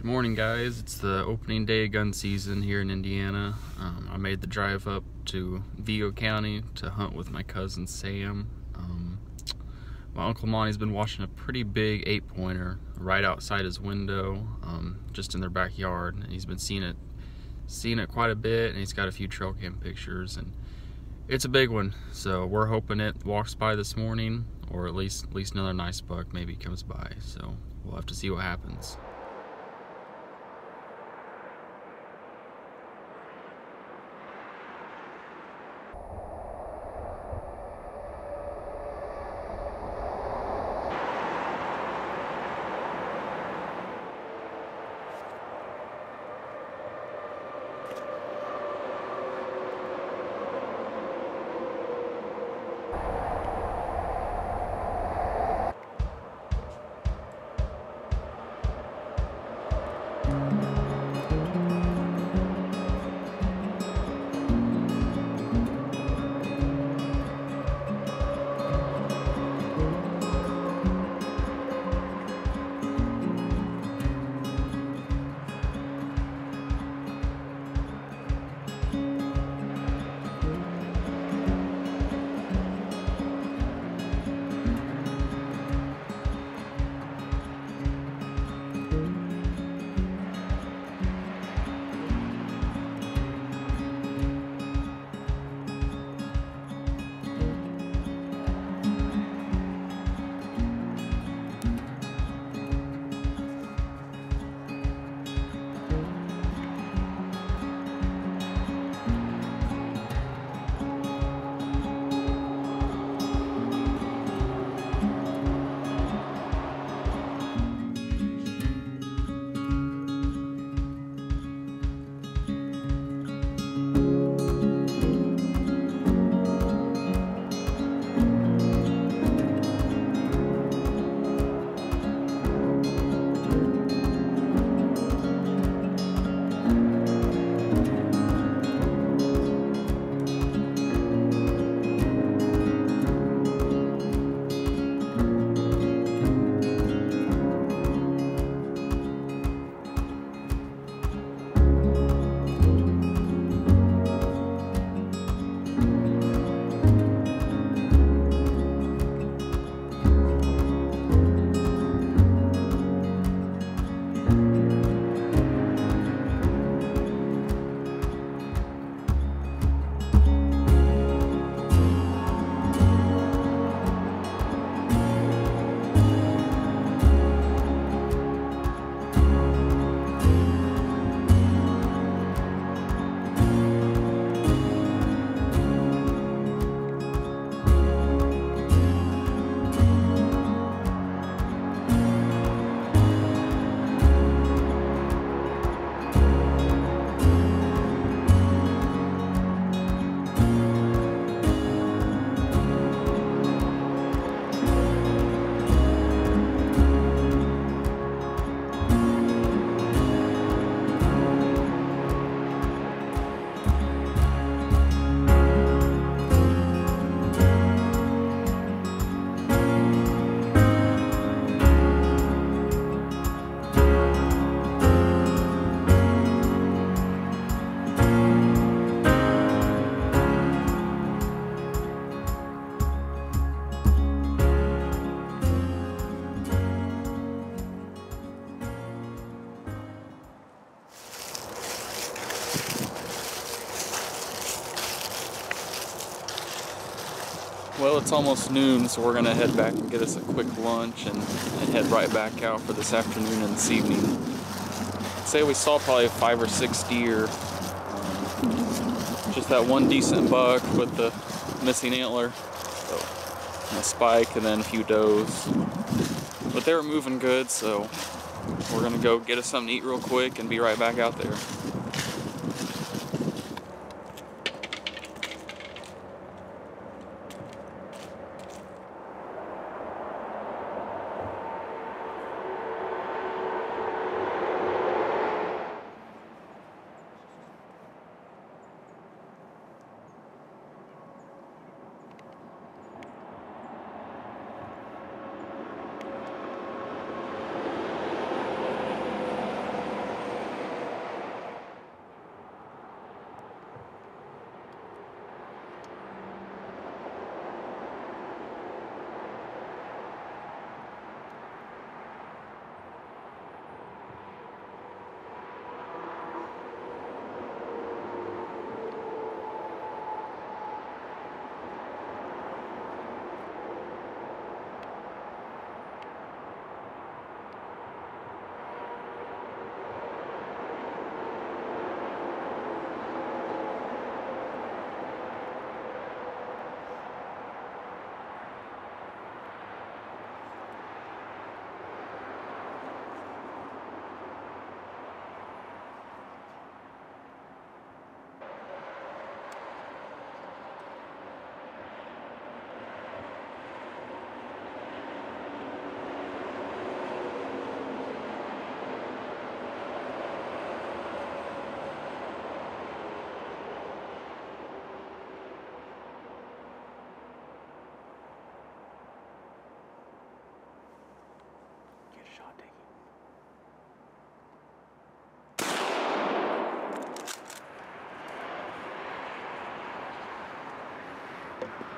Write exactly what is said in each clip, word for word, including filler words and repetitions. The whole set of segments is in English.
Morning, guys. It's the opening day of gun season here in Indiana. Um, I made the drive up to Vigo County to hunt with my cousin Sam. Um, my Uncle Monty's been watching a pretty big eight-pointer right outside his window, um, just in their backyard. And he's been seeing it, seeing it quite a bit, and he's got a few trail cam pictures. And it's a big one, so we're hoping it walks by this morning, or at least at least another nice buck maybe comes by. So we'll have to see what happens. Well, it's almost noon, so we're gonna head back and get us a quick lunch and, and head right back out for this afternoon and this evening. I'd say we saw probably five or six deer. Um, just that one decent buck with the missing antler, so, and a spike, and then a few does. But they were moving good, so we're gonna go get us something to eat real quick and be right back out there.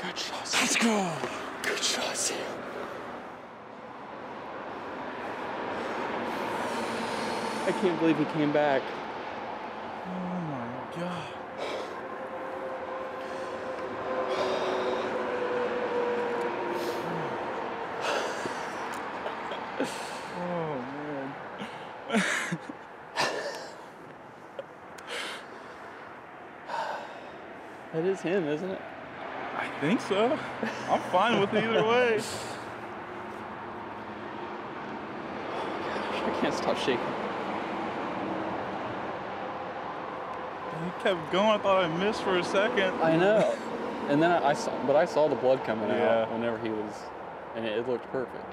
Good shot, Sam. Let's go. Good shot, Sam. I can't believe he came back. Oh my God. Oh man. That is him, isn't it? I think so. I'm fine with either way. I can't stop shaking. He kept going. I thought I missed for a second. I know. And then I, I saw, but I saw the blood coming Yeah. out whenever he was, and it, it looked perfect.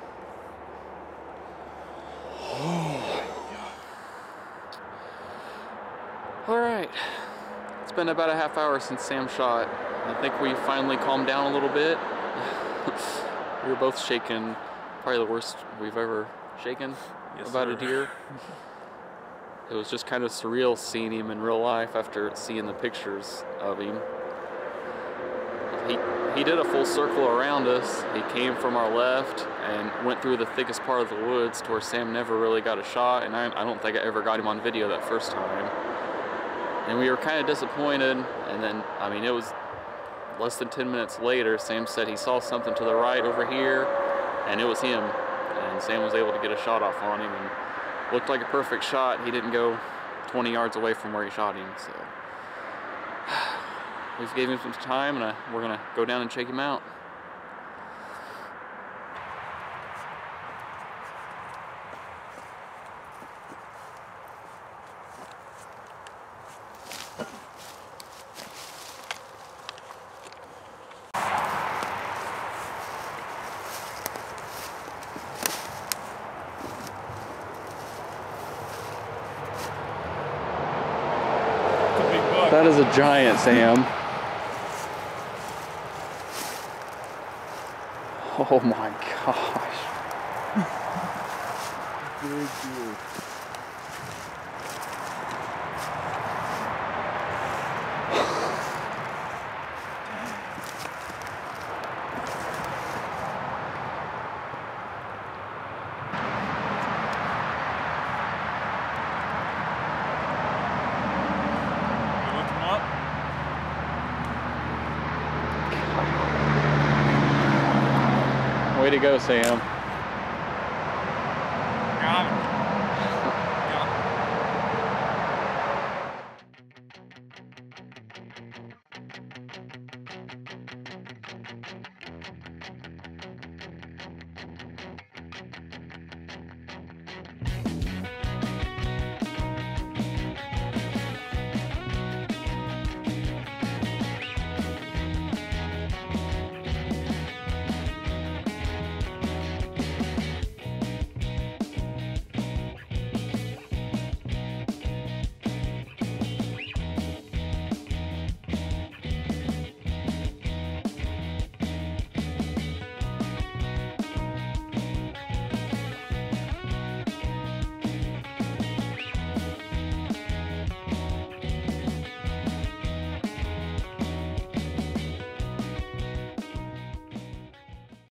All right. It's been about a half hour since Sam shot. I think we finally calmed down a little bit. We were both shaking, probably the worst we've ever shaken Yes, about sir. a deer. It was just kind of surreal seeing him in real life after seeing the pictures of him. He, he did a full circle around us. He came from our left and went through the thickest part of the woods to where Sam never really got a shot, and I, I don't think I ever got him on video that first time. And we were kind of disappointed, and then, I mean, it was less than ten minutes later, Sam said he saw something to the right over here, and it was him. And Sam was able to get a shot off on him, and looked like a perfect shot. He didn't go twenty yards away from where he shot him, so. We just gave him some time, and I, we're gonna go down and check him out. That is a giant, Sam. Oh my gosh. Big deal. Way to go, Sam.